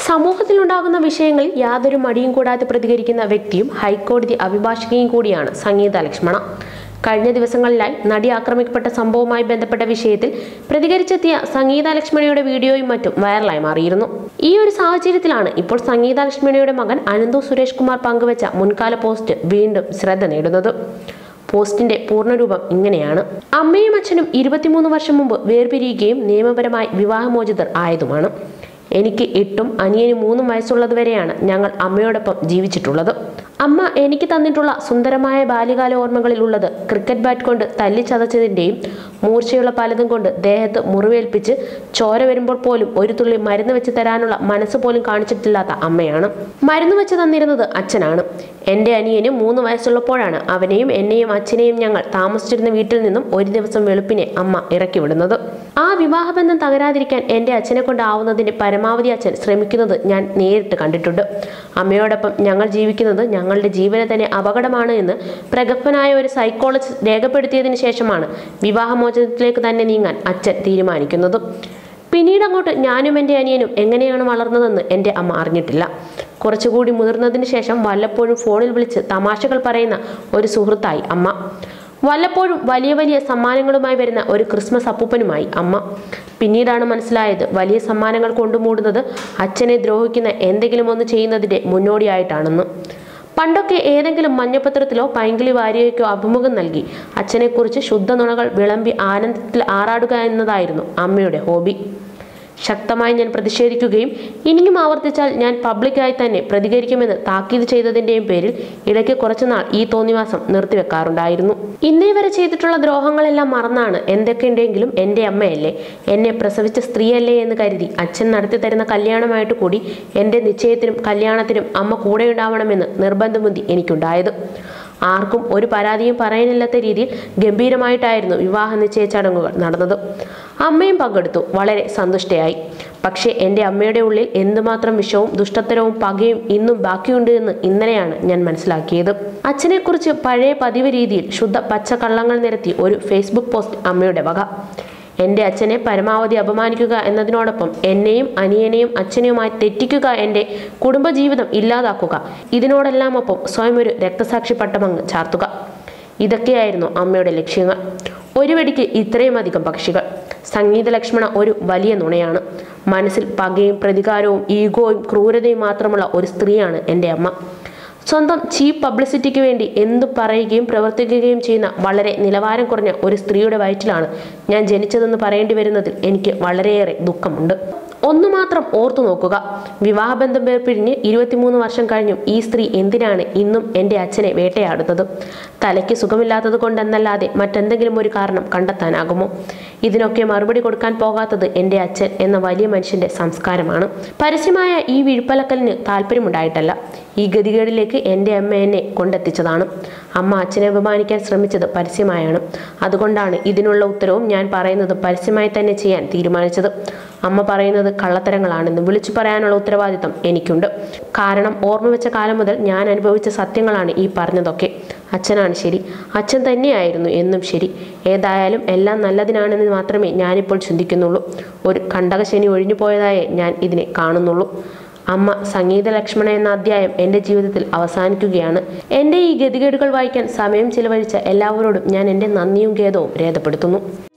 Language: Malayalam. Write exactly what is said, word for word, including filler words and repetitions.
സമൂഹത്തിലുണ്ടാകുന്ന വിഷയങ്ങളിൽ യാതൊരു മടിയും കൂടാതെ പ്രതികരിക്കുന്ന വ്യക്തിയും ഹൈക്കോടതി അഭിഭാഷകയും കൂടിയാണ് സംഗീത ലക്ഷ്മണ. കഴിഞ്ഞ ദിവസങ്ങളിലായി നടി ആക്രമിക്കപ്പെട്ട സംഭവവുമായി ബന്ധപ്പെട്ട വിഷയത്തിൽ പ്രതികരിച്ചെത്തിയ സംഗീത ലക്ഷ്മണയുടെ വീഡിയോയും മറ്റും വൈറലായി മാറിയിരുന്നു. ഈ ഒരു സാഹചര്യത്തിലാണ് ഇപ്പോൾ സംഗീത ലക്ഷ്മണയുടെ മകൻ അനന്തു സുരേഷ്കുമാർ പങ്കുവച്ച മുൻകാല പോസ്റ്റ് വീണ്ടും ശ്രദ്ധ നേടുന്നത്. പോസ്റ്റിന്റെ പൂർണ്ണരൂപം ഇങ്ങനെയാണ്: അമ്മയും അച്ഛനും ഇരുപത്തിമൂന്ന് വർഷം മുമ്പ് വേർപിരിയുകയും നിയമപരമായി വിവാഹമോചിതർ ആയതുമാണ്. എനിക്ക് എട്ടും അനിയന് മൂന്നും വയസ്സുള്ളതുവരെയാണ് ഞങ്ങൾ അമ്മയോടൊപ്പം ജീവിച്ചിട്ടുള്ളത്. അമ്മ എനിക്ക് തന്നിട്ടുള്ള സുന്ദരമായ ബാല്യകാല ഓർമ്മകളിൽ ഉള്ളത് ക്രിക്കറ്റ് ബാറ്റ് കൊണ്ട് തല്ലിച്ചതച്ചതിൻ്റെയും മൂർച്ചയുള്ള പലതും കൊണ്ട് ദേഹത്ത് മുറിവേൽപ്പിച്ച് ചോര വരുമ്പോൾ പോലും ഒരു തുള്ളി മരുന്ന് വെച്ച് തരാനുള്ള മനസ്സ് പോലും കാണിച്ചിട്ടില്ലാത്ത അമ്മയാണ്. മരുന്ന് വെച്ച് തന്നിരുന്നത് അച്ഛനാണ്. എൻ്റെ അനിയന് മൂന്ന് വയസ്സുള്ളപ്പോഴാണ് അവനെയും എന്നെയും അച്ഛനെയും ഞങ്ങൾ താമസിച്ചിരുന്ന വീട്ടിൽ നിന്നും ഒരു ദിവസം വെളുപ്പിനെ അമ്മ ഇറക്കി വിടുന്നത്. ആ വിവാഹബന്ധം തകരാതിരിക്കാൻ എൻ്റെ അച്ഛനെ കൊണ്ടാവുന്നതിൻ്റെ പരമാവധി അച്ഛൻ ശ്രമിക്കുന്നത് ഞാൻ നേരിട്ട് കണ്ടിട്ടുണ്ട്. അമ്മയോടൊപ്പം ഞങ്ങൾ ജീവിക്കുന്നത് ഞങ്ങളുടെ ജീവനെ തന്നെ അപകടമാണ് എന്ന് പ്രഗത്ഭനായ ഒരു സൈക്കോളജിസ്റ്റ് രേഖപ്പെടുത്തിയതിനു ശേഷമാണ് വിവാഹമോചനത്തിലേക്ക് തന്നെ നീങ്ങാൻ അച്ഛൻ തീരുമാനിക്കുന്നത്. പിന്നീട് അങ്ങോട്ട് ഞാനും എൻ്റെ അനിയനും എങ്ങനെയാണ് വളർന്നതെന്ന് എൻ്റെ അമ്മ അറിഞ്ഞിട്ടില്ല. കുറച്ചുകൂടി മുതിർന്നതിന് ശേഷം വല്ലപ്പോഴും ഫോണിൽ വിളിച്ച് തമാശകൾ പറയുന്ന ഒരു സുഹൃത്തായി അമ്മ. വല്ലപ്പോഴും വലിയ വലിയ സമ്മാനങ്ങളുമായി വരുന്ന ഒരു ക്രിസ്മസ് അപ്പൂപ്പനുമായി അമ്മ. പിന്നീടാണ് മനസ്സിലായത് വലിയ സമ്മാനങ്ങൾ കൊണ്ടുമൂടുന്നത് അച്ഛനെ ദ്രോഹിക്കുന്ന എന്തെങ്കിലും ഒന്ന് ചെയ്യുന്നതിൻ്റെ മുന്നോടിയായിട്ടാണെന്ന്. പണ്ടൊക്കെ ഏതെങ്കിലും മഞ്ഞപ്പത്രത്തിലോ പൈങ്കിളി വാരികയ്ക്കോ അഭിമുഖം നൽകി അച്ഛനെക്കുറിച്ച് ശുദ്ധ നുണകൾ വിളമ്പി ആനന്ദത്തിൽ ആറാടുക എന്നതായിരുന്നു അമ്മയുടെ ഹോബി. ശക്തമായി ഞാൻ പ്രതിഷേധിക്കുകയും ഇനിയും ആവർത്തിച്ചാൽ ഞാൻ പബ്ലിക്കായി തന്നെ പ്രതികരിക്കുമെന്ന് താക്കീത് ചെയ്തതിൻ്റെയും പേരിൽ ഇടയ്ക്ക് കുറച്ചുനാൾ ഈ തോന്നിവാസം നിർത്തിവെക്കാറുണ്ടായിരുന്നു. ഇന്നേ വരെ ചെയ്തിട്ടുള്ള ദ്രോഹങ്ങളെല്ലാം മറന്നാണ് എന്തൊക്കെയുണ്ടെങ്കിലും എൻ്റെ അമ്മയല്ലേ, എന്നെ പ്രസവിച്ച സ്ത്രീയല്ലേ എന്ന് കരുതി അച്ഛൻ നടത്തി തരുന്ന കല്യാണമായിട്ട് കൂടി എൻ്റെ നിശ്ചയത്തിനും കല്യാണത്തിനും അമ്മ കൂടെയുണ്ടാവണമെന്ന് നിർബന്ധബുദ്ധി എനിക്കുണ്ടായത്. ആർക്കും ഒരു പരാതിയും പറയാനില്ലാത്ത രീതിയിൽ ഗംഭീരമായിട്ടായിരുന്നു വിവാഹ നിശ്ചയ ചടങ്ങുകൾ നടന്നത്. അമ്മയും പങ്കെടുത്തു, വളരെ സന്തുഷ്ടയായി. പക്ഷേ എൻ്റെ അമ്മയുടെ ഉള്ളിൽ എന്തുമാത്രം വിഷവും ദുഷ്ടത്തരവും പകയും ഇന്നും ബാക്കിയുണ്ട് എന്ന് ഇന്നലെയാണ് ഞാൻ മനസ്സിലാക്കിയത്. അച്ഛനെക്കുറിച്ച് പഴയ പതിവ് രീതിയിൽ ശുദ്ധ പച്ച കള്ളങ്ങൾ നിരത്തി ഒരു ഫേസ്ബുക്ക് പോസ്റ്റ് അമ്മയുടെ വക. എൻ്റെ അച്ഛനെ പരമാവധി അപമാനിക്കുക എന്നതിനോടൊപ്പം എന്നെയും അനിയനെയും അച്ഛനെയുമായി തെറ്റിക്കുക, എൻ്റെ കുടുംബജീവിതം ഇല്ലാതാക്കുക, ഇതിനോടെല്ലാം ഒപ്പം സ്വയം ഒരു രക്തസാക്ഷി പട്ടമങ്ങ് ചാർത്തുക. ഇതൊക്കെയായിരുന്നു അമ്മയുടെ ലക്ഷ്യങ്ങൾ. ഒരു വെടിക്ക് ഇത്രയും അധികം പക്ഷികൾ. സംഗീത ലക്ഷ്മണ ഒരു വലിയ നുണയാണ്. മനസ്സിൽ പകയും പ്രതികാരവും ഈഗോയും ക്രൂരതയും മാത്രമുള്ള ഒരു സ്ത്രീയാണ് എൻ്റെ അമ്മ. സ്വന്തം ചീപ്പ് പബ്ലിസിറ്റിക്ക് വേണ്ടി എന്തു പറയുകയും പ്രവർത്തിക്കുകയും ചെയ്യുന്ന വളരെ നിലവാരം കുറഞ്ഞ ഒരു സ്ത്രീയുടെ വയറ്റിലാണ് ഞാൻ ജനിച്ചതെന്ന് പറയേണ്ടി വരുന്നതിൽ എനിക്ക് വളരെയേറെ ദുഃഖമുണ്ട്. ഒന്നു മാത്രം ഓർത്തു നോക്കുക, വിവാഹബന്ധം വേർപിരിഞ്ഞ് ഇരുപത്തിമൂന്ന് വർഷം കഴിഞ്ഞും ഈ സ്ത്രീ എന്തിനാണ് ഇന്നും എൻ്റെ അച്ഛനെ വേട്ടയാടുന്നത്? തലയ്ക്ക് സുഖമില്ലാത്തത് കൊണ്ടെന്നല്ലാതെ മറ്റെന്തെങ്കിലും ഒരു കാരണം കണ്ടെത്താനാകുമോ? ഇതിനൊക്കെ മറുപടി കൊടുക്കാൻ പോകാത്തത് എൻ്റെ അച്ഛൻ എന്ന വലിയ മനുഷ്യൻ്റെ സംസ്കാരമാണ്. പരസ്യമായ ഈ വിഴുപ്പലക്കലിന് താല്പര്യമുണ്ടായിട്ടല്ല, ഈ ഗതികേടിലേക്ക് എൻ്റെ അമ്മ എന്നെ കൊണ്ടെത്തിച്ചതാണ്. അമ്മ അച്ഛനെ അപമാനിക്കാൻ ശ്രമിച്ചത് പരസ്യമായാണ്. അതുകൊണ്ടാണ് ഇതിനുള്ള ഉത്തരവും ഞാൻ പറയുന്നത് പരസ്യമായി തന്നെ ചെയ്യാൻ തീരുമാനിച്ചത്. അമ്മ പറയുന്നത് കള്ളത്തരങ്ങളാണെന്ന് വിളിച്ചു പറയാനുള്ള ഉത്തരവാദിത്തം എനിക്കുണ്ട്. കാരണം ഓർമ്മ വെച്ച കാലം മുതൽ ഞാൻ അനുഭവിച്ച സത്യങ്ങളാണ് ഈ പറഞ്ഞതൊക്കെ. അച്ഛനാണ് ശരി, അച്ഛൻ തന്നെയായിരുന്നു എന്നും ശരി. ഏതായാലും എല്ലാം നല്ലതിനാണെന്ന് മാത്രമേ ഞാനിപ്പോൾ ചിന്തിക്കുന്നുള്ളൂ. ഒരു കണ്ടകശനി ഒഴിഞ്ഞു പോയതായേ ഞാൻ ഇതിനെ കാണുന്നുള്ളൂ. അമ്മ സംഗീത ലക്ഷ്മണ എന്ന അധ്യായം എൻ്റെ ജീവിതത്തിൽ അവസാനിക്കുകയാണ്. എൻ്റെ ഈ ഗതികേടുകൾ വായിക്കാൻ സമയം ചിലവഴിച്ച എല്ലാവരോടും ഞാൻ എൻ്റെ നന്ദിയും ഖേദവും രേഖപ്പെടുത്തുന്നു.